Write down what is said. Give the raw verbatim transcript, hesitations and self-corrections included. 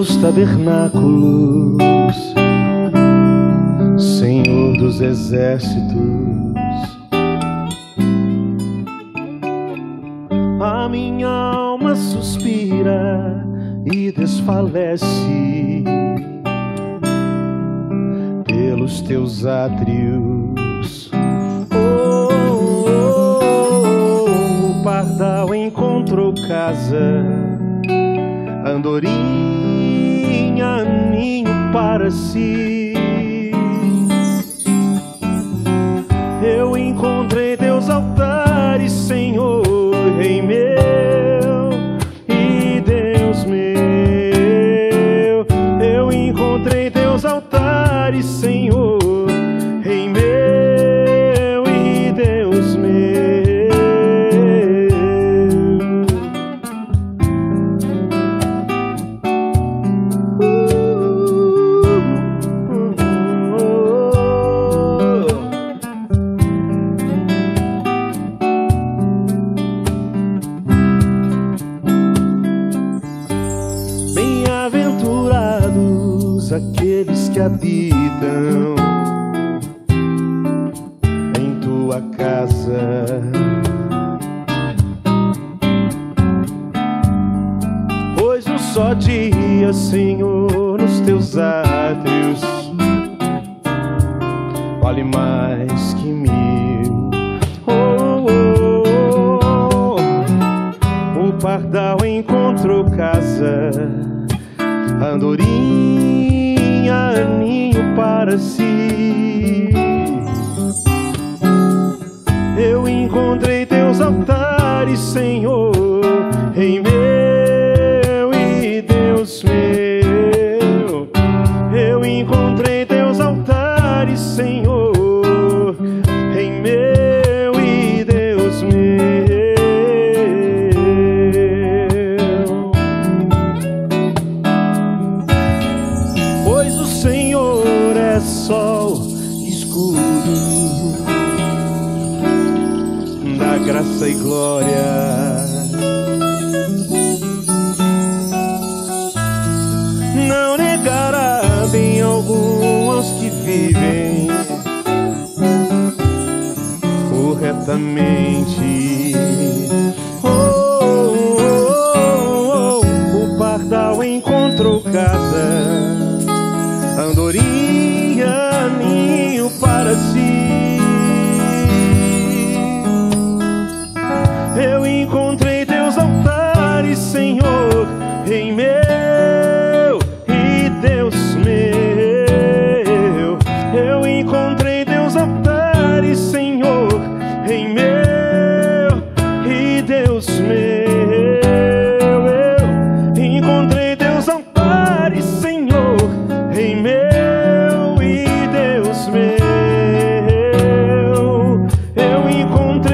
teus tabernáculos, Senhor dos exércitos. A minha alma suspira e desfalece pelos teus átrios. Oh, oh, oh, o pardal encontrou casa, andorinha, ninho para si. Eu encontrei teus altares, Senhor, Rei meu e Deus meu. Eu encontrei teus altares, Senhor, Rei meu e Deus meu. Aqueles que habitam em tua casa, pois um só dia, Senhor, nos teus átrios vale mais que mil. Oh, oh, oh, o pardal encontrou casa, andorinha, ninho para si. Eu encontrei teus altares, Senhor, Rei meu e Deus meu. Eu encontrei teus altares, Senhor, Rei meu e Deus meu. Sol, escudo da graça e glória, não negará bem algum aos que vivem corretamente. Oh, oh, oh, oh, o pardal encontrou casa, andorinha, ninho para si. Eu encontrei teus altares, Senhor, Rei meu e Deus meu. Eu encontrei teus altares, Senhor, Rei meu e Deus meu. Eu encontrei teus altares, Senhor, Rei meu. Eu encontrei